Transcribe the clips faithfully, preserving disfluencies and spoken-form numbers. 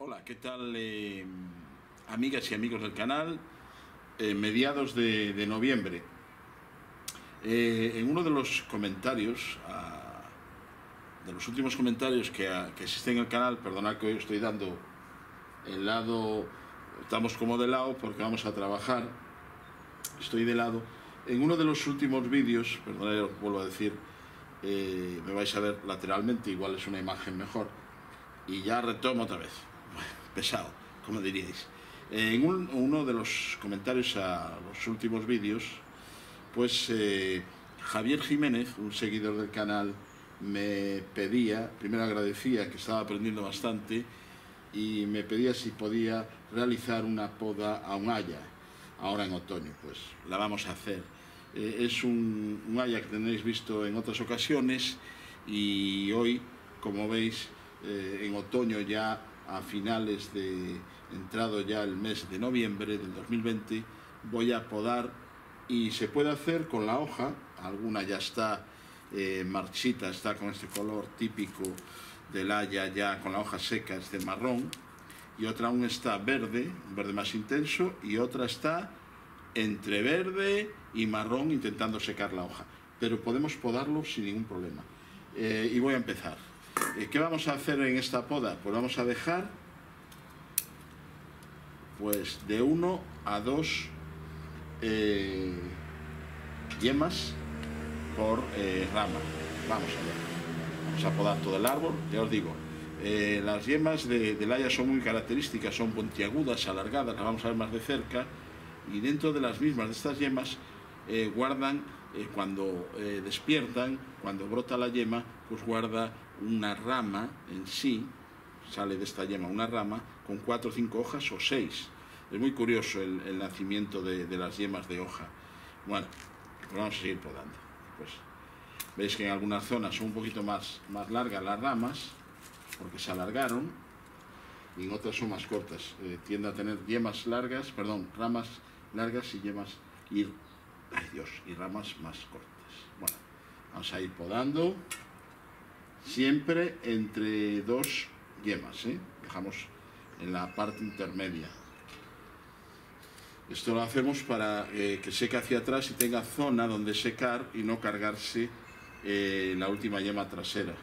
Hola, ¿qué tal, eh, amigas y amigos del canal? Eh, mediados de, de noviembre. Eh, en uno de los comentarios, a, de los últimos comentarios que, a, que existen en el canal, perdonad que hoy estoy dando el lado, estamos como de lado porque vamos a trabajar, estoy de lado. En uno de los últimos vídeos, perdonad, os vuelvo a decir, eh, me vais a ver lateralmente, igual es una imagen mejor, y ya retomo otra vez. Pesado, como diríais. En un, uno de los comentarios a los últimos vídeos, pues eh, Javier Jiménez, un seguidor del canal, me pedía, primero agradecía que estaba aprendiendo bastante, y me pedía si podía realizar una poda a un haya, ahora en otoño. Pues la vamos a hacer. Eh, es un, un haya que tenéis visto en otras ocasiones, y hoy, como veis, eh, en otoño ya, a finales de entrado ya el mes de noviembre del dos mil veinte, voy a podar, y se puede hacer con la hoja. Alguna ya está eh, marchita, está con este color típico del haya, ya con la hoja seca, es de marrón, y otra aún está verde, un verde más intenso, y otra está entre verde y marrón intentando secar la hoja, pero podemos podarlo sin ningún problema. Eh, y voy a empezar. ¿Qué vamos a hacer en esta poda? Pues vamos a dejar pues de uno a dos eh, yemas por eh, rama. Vamos a ver. Vamos a podar todo el árbol. Ya os digo, eh, las yemas de, del haya son muy características, son puntiagudas, alargadas, las vamos a ver más de cerca, y dentro de las mismas de estas yemas eh, guardan, eh, cuando eh, despiertan, cuando brota la yema, pues guarda una rama en sí, sale de esta yema una rama con cuatro o cinco hojas o seis. Es muy curioso el, el nacimiento de, de las yemas de hoja. Bueno, pues vamos a seguir podando. Pues veis que en algunas zonas son un poquito más, más largas las ramas, porque se alargaron, y en otras son más cortas. Eh, tiende a tener yemas largas, perdón, ramas largas y yemas y, ay Dios, y ramas más cortas. Bueno, vamos a ir podando. Siempre entre dos yemas, ¿eh? Dejamos en la parte intermedia. Esto lo hacemos para eh, que seque hacia atrás y tenga zona donde secar y no cargarse eh, la última yema trasera.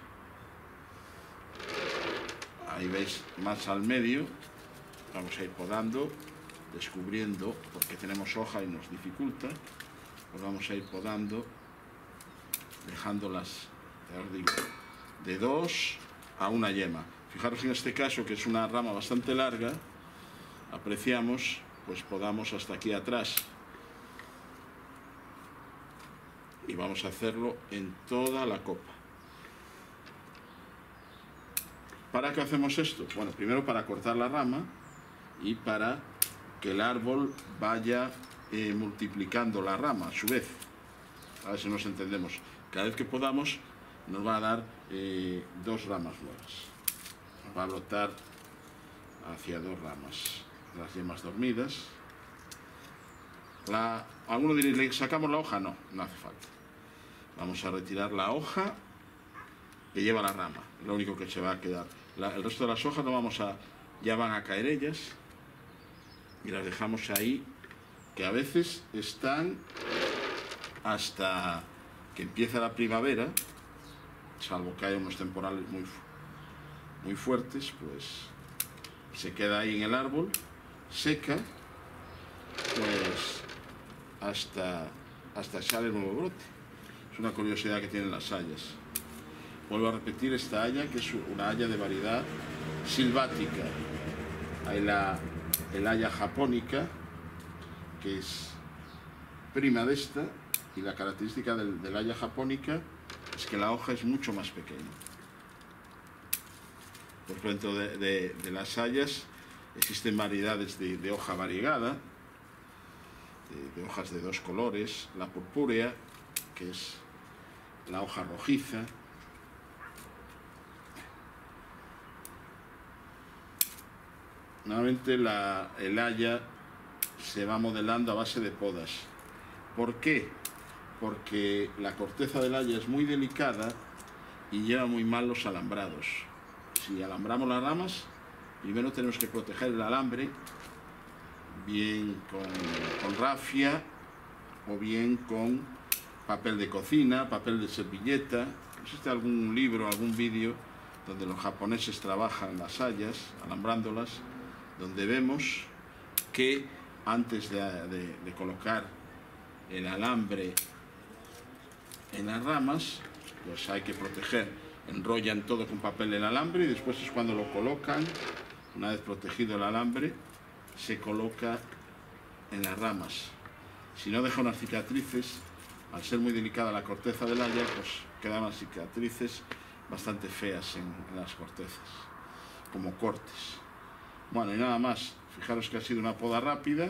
Ahí veis, más al medio. Vamos a ir podando, descubriendo, porque tenemos hoja y nos dificulta. Pues vamos a ir podando, dejándolas, ya os digo, de dos a una yema. Fijaros en este caso, que es una rama bastante larga, apreciamos, pues podamos hasta aquí atrás, y vamos a hacerlo en toda la copa. ¿Para qué hacemos esto? Bueno, primero para cortar la rama y para que el árbol vaya eh, multiplicando la rama a su vez. A ver si nos entendemos. Cada vez que podamos nos va a dar eh, dos ramas nuevas. Nos va a brotar hacia dos ramas. Las yemas dormidas. La, alguno diréis, ¿le sacamos la hoja? No, no hace falta. Vamos a retirar la hoja que lleva la rama. Es lo único que se va a quedar. La, el resto de las hojas no vamos a, ya van a caer ellas. Y las dejamos ahí, que a veces están hasta que empieza la primavera, salvo que haya unos temporales muy, muy fuertes, pues se queda ahí en el árbol, seca, pues hasta, hasta sale el nuevo brote. Es una curiosidad que tienen las hayas. Vuelvo a repetir, esta haya, que es una haya de variedad silvática. Hay la, el haya japónica, que es prima de esta, y la característica del, del haya japónica es que la hoja es mucho más pequeña. Por dentro de, de, de las hayas existen variedades de, de hoja variegada, de, de hojas de dos colores, la purpúrea, que es la hoja rojiza, normalmente la, el haya se va modelando a base de podas. ¿Por qué? Porque la corteza del haya es muy delicada y lleva muy mal los alambrados. Si alambramos las ramas, Primero tenemos que proteger el alambre, bien con, con rafia o bien con papel de cocina, papel de servilleta. Existe algún libro, algún vídeo donde los japoneses trabajan las hayas, alambrándolas, donde vemos que antes de, de, de colocar el alambre en las ramas, pues hay que proteger, enrollan todo con papel el alambre y después es cuando lo colocan. Una vez protegido el alambre, se coloca en las ramas. Si no deja unas cicatrices, al ser muy delicada la corteza del haya, pues quedan unas cicatrices bastante feas en, en las cortezas, como cortes. Bueno, y nada más. Fijaros que ha sido una poda rápida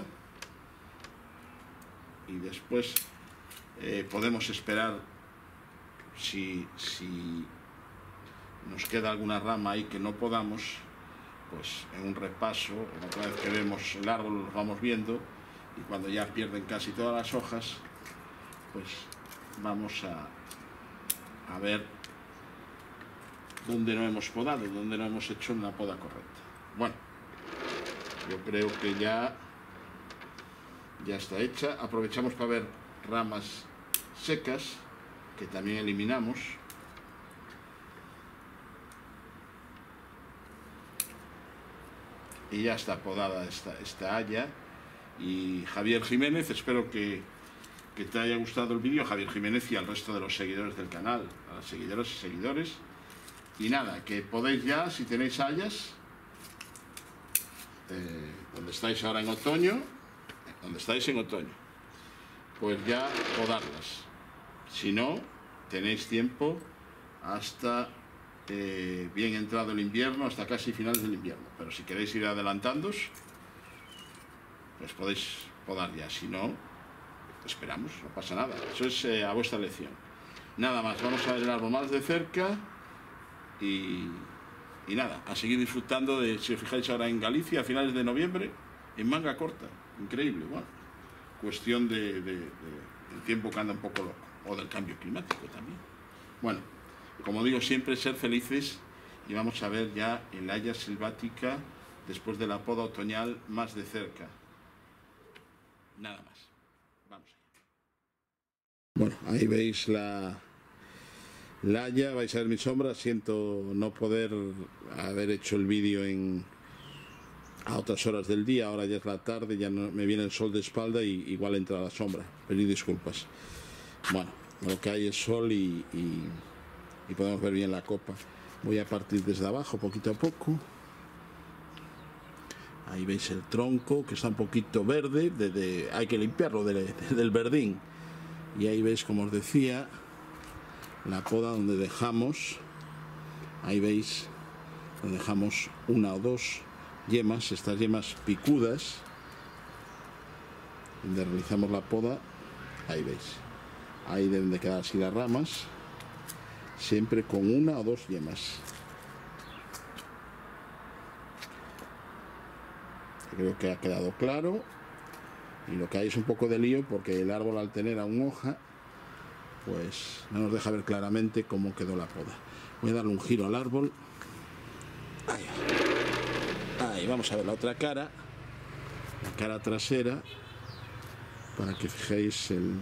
y después eh, podemos esperar si, si nos queda alguna rama ahí que no podamos, pues en un repaso, otra vez que vemos el árbol lo vamos viendo y cuando ya pierden casi todas las hojas, pues vamos a, a ver dónde no hemos podado, dónde no hemos hecho una poda correcta. Bueno, yo creo que ya, ya está hecha. Aprovechamos para ver ramas secas, que también eliminamos. Y ya está podada esta, esta haya. Y Javier Jiménez, espero que, que te haya gustado el vídeo, Javier Jiménez, y al resto de los seguidores del canal, a los seguidores y seguidores. Y nada, que podéis ya, si tenéis hayas, eh, donde estáis ahora en otoño, donde estáis en otoño, pues ya podarlas. Si no, tenéis tiempo hasta eh, bien entrado el invierno, hasta casi finales del invierno. Pero si queréis ir adelantándoos, pues podéis podar ya. Si no, esperamos, no pasa nada. Eso es eh, a vuestra elección. Nada más, vamos a ver el árbol más de cerca y, y nada, a seguir disfrutando de, si os fijáis ahora en Galicia, a finales de noviembre, en manga corta. Increíble, bueno. Cuestión de, de, de, del tiempo que anda un poco loco, o del cambio climático también. Bueno, como digo siempre, ser felices, y vamos a ver ya el haya selvática después de la poda otoñal más de cerca. Nada más. Vamos allá. Bueno, ahí veis la, la haya, vais a ver mi sombra. Siento no poder haber hecho el vídeo en a otras horas del día, ahora ya es la tarde, ya no, me viene el sol de espalda y igual entra la sombra. Pedid disculpas. Bueno, lo que hay es sol y, y, y podemos ver bien la copa. Voy a partir desde abajo poquito a poco. Ahí veis el tronco que está un poquito verde, de, de, hay que limpiarlo de, de, del verdín. Y ahí veis, como os decía, la poda donde dejamos, ahí veis, donde dejamos una o dos yemas, estas yemas picudas, donde realizamos la poda. Ahí veis, ahí deben de quedar así las ramas, siempre con una o dos yemas. Creo que ha quedado claro, y lo que hay es un poco de lío porque el árbol, al tener aún hoja, pues no nos deja ver claramente cómo quedó la poda. Voy a darle un giro al árbol. Ahí, ahí vamos a ver la otra cara, la cara trasera, para que fijéis el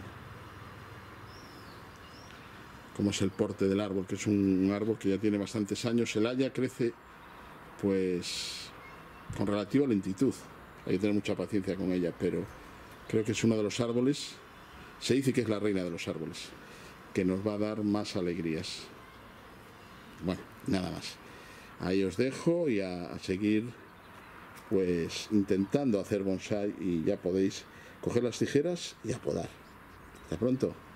cómo es el porte del árbol, que es un, un árbol que ya tiene bastantes años. El haya crece pues con relativa lentitud, hay que tener mucha paciencia con ella, pero creo que es uno de los árboles, se dice que es la reina de los árboles, que nos va a dar más alegrías. Bueno, nada más. Ahí os dejo y a, a seguir pues intentando hacer bonsái, y ya podéis coger las tijeras y a podar. Hasta pronto.